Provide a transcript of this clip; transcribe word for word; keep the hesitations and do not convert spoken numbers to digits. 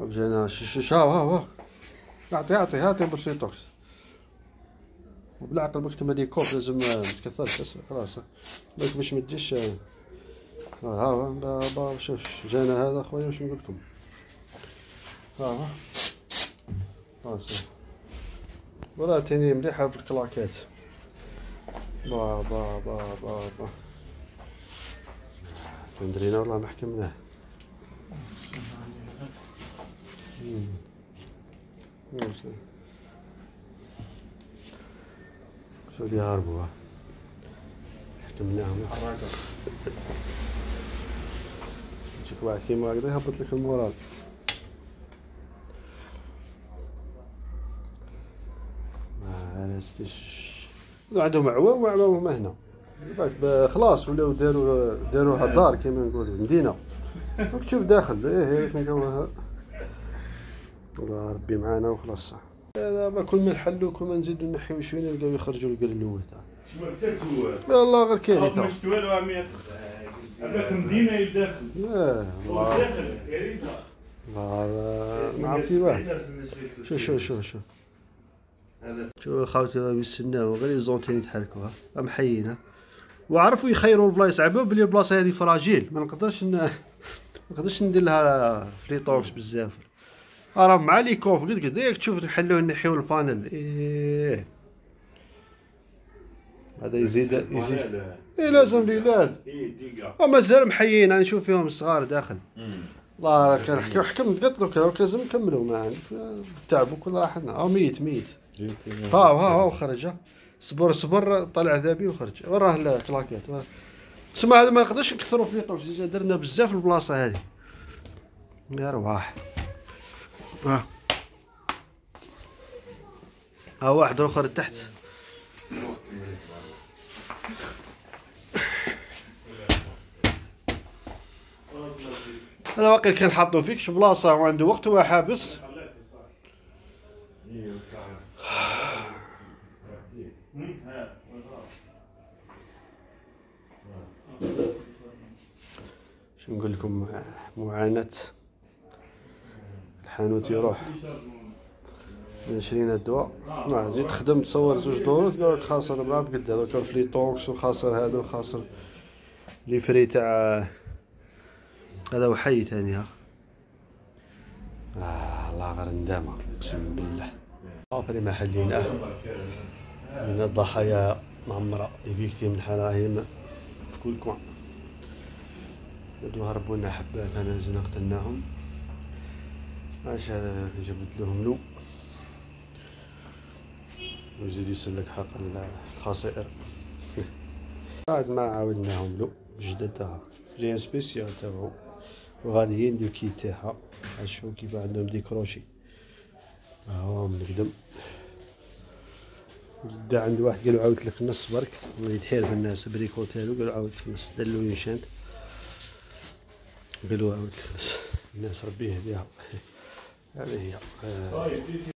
جينا شوف ها ها ها اعطي اعطي اعطي بورسيتوكس وبالعقل باش تملي كوب لازم متكثرش خلاص باش باش ما تجيش. ها ها با شوف جانا هذا خويا واش نقول لكم. ها ها خلاص ولا تاني مليحه بالكلاكات. با با با با با تندرينا والله ما حكمناه. شو اللي هاربوا حكمناهم نشوف واحد كيما هكذا يهبط لك المورال. ما ستش عندهم عوام وعوامهم هنا خلاص ولاو داروا داروها دار كيما نقولوا مدينه. راك تشوف داخل ايه هيك نلقاوها والله ربي معانا وخلاص. صح دابا كل ما نحلو كل ما نزيدو نحيو شويه نلقاو يخرجوا القلوه تاع والله غير كاين تاع مش توالو عميق هذاك مدينه يداخل. اه والله داخل كريمه والله ما عرفتي واحد. شوف شوف شوف شوف شوف خاوتي يستناو غير يزونتين يتحركوا ها محيين وعرفوا يخيروا البلايص عباو بلي البلاصه هذه فراجيل ما نقدرش ن... ما نقدرش ندير لها فليطوكس بزاف. راه مع لي كوف قد قد ياك تشوف نحلوه نحيو البانل. ايه هذا يزيد يزيد ايه لازم ليلال ومازال محيين انا نشوف فيهم الصغار داخل. الله كان حكم حكمت قلت له لازم نكملوا معاه تعبوا كل راح لنا. اه ميت ميت ها ها ها خرج صبر صبر طلع ذابي وخرج وراه الكلاكيات. تسمى هذا ما نقدرش نكثروا في ليطوكس درنا بزاف البلاصه هذه يا رواح. ها ها واحد اخر تحت هذا واقيلا كان حاطو فيكش بلاصه وعنده وقت هو حابس. شو نقول لكم معاناة الحانوت يروح عشرين الدواء. نعم زيد خدمت تصور زوج دورات قالك خاسر بلا بقد هذا كان فليطوكس وخاسر هذا وخاسر لي فري تاع هذا وحي ثاني. ها آه الله غير ندامة اقسم بالله. عافري ما حليناه من الضحايا معمرة لي فيكتيم الحرايم في كل كوان. بدو هربوا لنا حبات انا نزلنا قتلناهم. اش هذا جبد لهم لو ويزيد يسلك حق الخسائر. بعد ما عاودناهم له جدد جايين سبيسيال تاعو وغاليين دو كي تاعها. شوفوا كيف عندهم دي كروشي هاو من القدم. دا عند واحد قالوا عاودت لك النص برك يتحير في الناس بريكو تاعو قالوا عاودت لك النص دلو ينشانت قالوا عاودت لك الناس. الناس ربي يهديها هذه هي.